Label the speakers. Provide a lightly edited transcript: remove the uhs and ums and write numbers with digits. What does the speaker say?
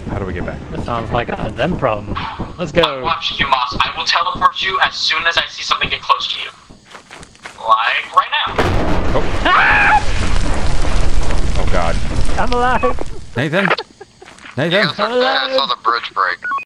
Speaker 1: How do we get back?
Speaker 2: That sounds like a them problem. Let's go.
Speaker 3: Watch you, Moss. I will teleport you as soon as I see something get close to you. Like right now.
Speaker 1: Oh. Oh God.
Speaker 2: I'm alive.
Speaker 1: Nathan. Nathan.
Speaker 4: I saw the bridge break.